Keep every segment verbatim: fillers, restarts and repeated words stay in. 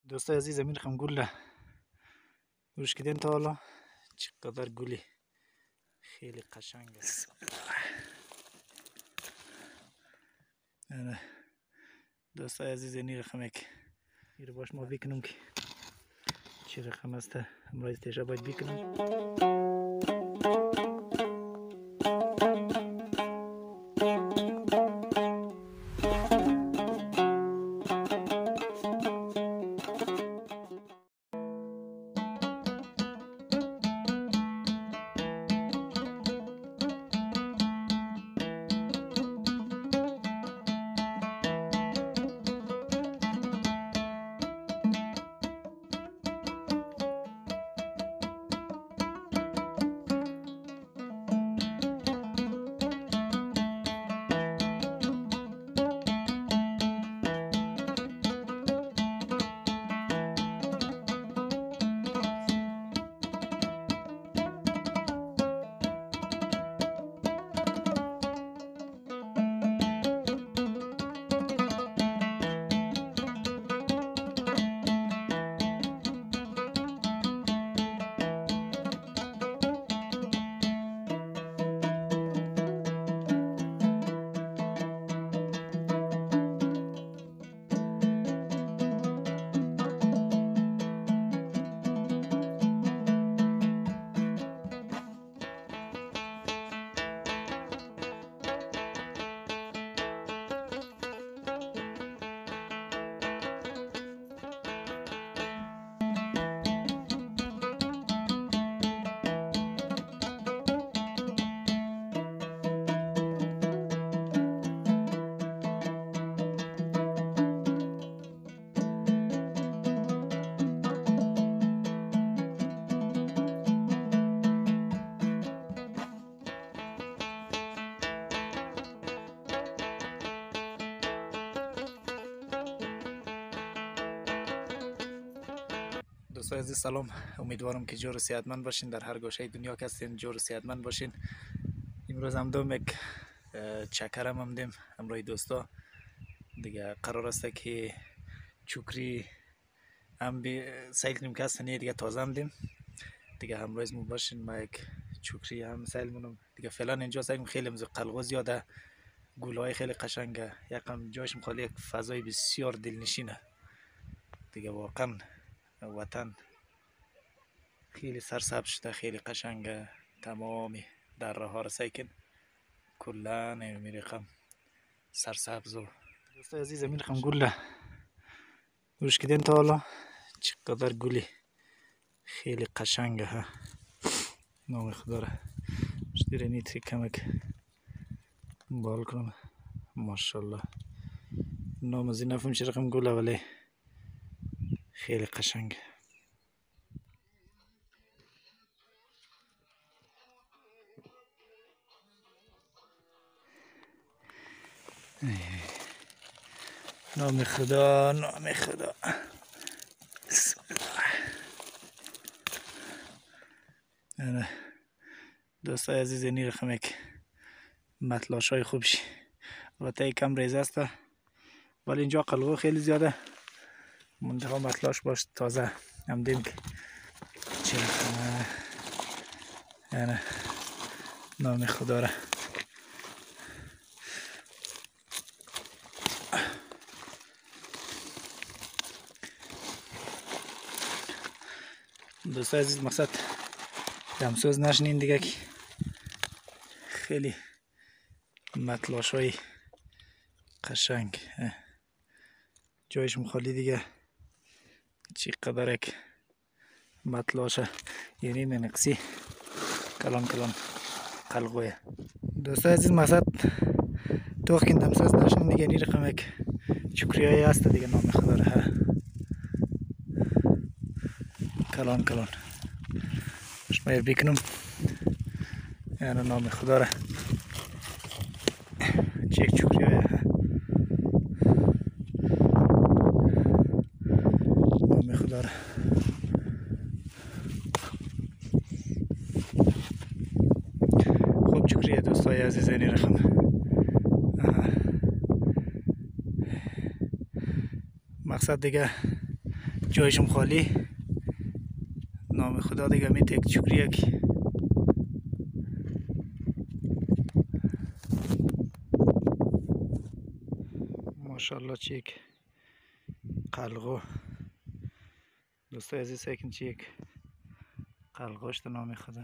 دوستای عزیز میرخم گل گوش کردین تا حالا چقدر گلی خیلی قشنگ است. دوستای عزیز این رقم یک این باش ما بکنم که چه رقم است امروز تیشه باید بکنم. دوستای عزیز سلام، امیدوارم که جور و صحتمند باشین، در هر گوشه دنیا که هستین جور و صحتمند باشین. امروز هم دوم یک چکرم هم دیم همراه دوستا دیگه. قرار است که چوکری هم بی سیل کنیم که هستن دیگه تازه هم دیم دیگه همراهز مون باشین. ما یک چوکری هم سیل مونم دیگه. فعلا اینجا سیل خیلی مزو قلقو زیاده، گلهای خیلی قشنگه، یکم جاش مخالی یک فضای بسیار دلنشینه دیگه. واقعا وطن خیلی سرسبز شده، خیلی قشنگه. تمامی دره ها رو سیکن کلا میرقم سرسبز. و دوستای عزیز میرقم گل گوش کردین تا حالا چقدر گلی خیلی قشنگه ها. نام خدا را شدیر نیتری کمک بال کنم. ماشاءالله نام از این نفهم چه رقم گله ولی خیلی قشنگه. نام خدا نام خدا. دوستای عزیز این رقم یک مطلاش های خوب شی البته کم ریزه است ولی اینجا قلقو خیلی زیاده. منتها مطلاش باش تازه هم دیم که چه رقمه. یعنی نام خدا را دوستای عزیز مقصد دمسوز نشنین دیگه که خیلی مطلاش های قشنگ جایش مخالی دیگه. چی قدر یک مطلاشه یعنی ننقصی کلان کلان قلقویه. دوستای عزیز مقصد توخ که دمسوز نشنین دیگه. این رقم یک چکری های هست دیگه. نام خدا را کلان کلان شمایر بکنم. یعنی نام خدا را چک چکری های نام خدا را خوب چکریه دوستای عزیز این رقم. مقصد دیگه جایشم خالی. نام خدا دیگه می تک چکری یک ماشاءالله چیک قلقو دوستای عزیز سیکن چیک قلقوشت نام خدا.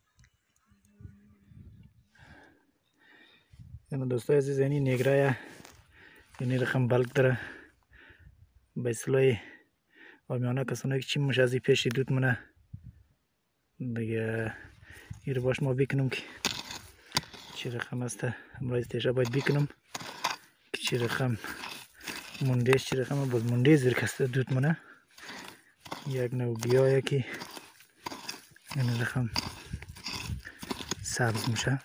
یعنی دوستای عزیز یعنی نگرای یعنی رقم بلک داره به اصطلاح آمیانه کسانی که چی مش ازی پیش دود منه دیگه این رو باش ما بکنم که چی رقم است. امروز تیشه باید بکنم که چی رقم مندهش چی رقم باز منده زیر کسته دود منه یک نوع گیاه که این رقم سبز میشه.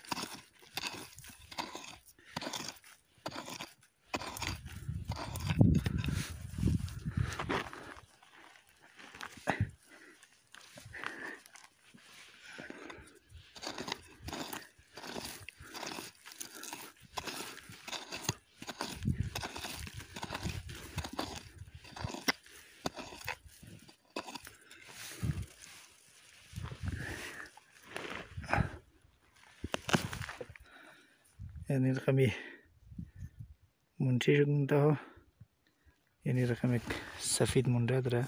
یعنی رقمی منچه شد منده ها یعنی رقم یک سفید منده داره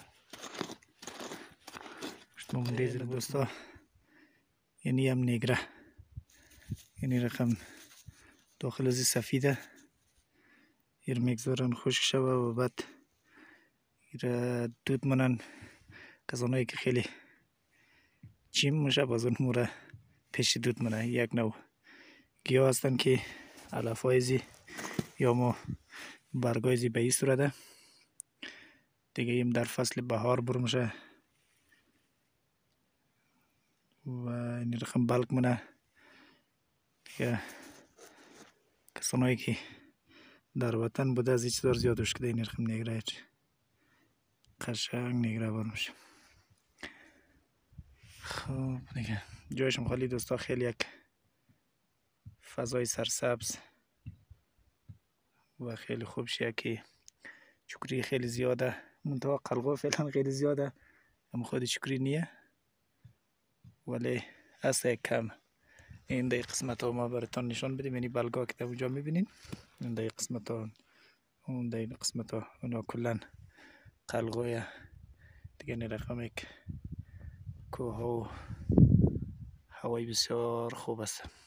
شما منده زیر دوستا یعنی هم نگره یعنی رقم داخل ازی سفیده ایر میگذارن خشک شوه و بعد ایر دود منن کسانایی که خیلی چیم میشه باز اون موره پیش دود منه یک نوع گیاه هستن که علفایزی یا ما برگایزی به این صورته دیگه ایم در فصل بهار برمشه و این رقم بلک منه دیگه کسانایی که در وطن بوده از هیچ دار زیادش کده این رقم نگره قشنگ نگره برمشه. خب دیگه جایشم خالی دوستا خیلی یک فضای سرسبز و خیلی خوب شه که چکری خیلی زیاده منطقه قلقو فعلا خیلی زیاده اما خود چکری نیه ولی هست یک کم. این در قسمت ها ما براتون نشان بدیم یعنی بلگا که در اونجا میبینین این در قسمت ها اون در این قسمت ها اونا کلن قلقوی دیگه نرقم یک کوه ها و هوای بسیار خوب است.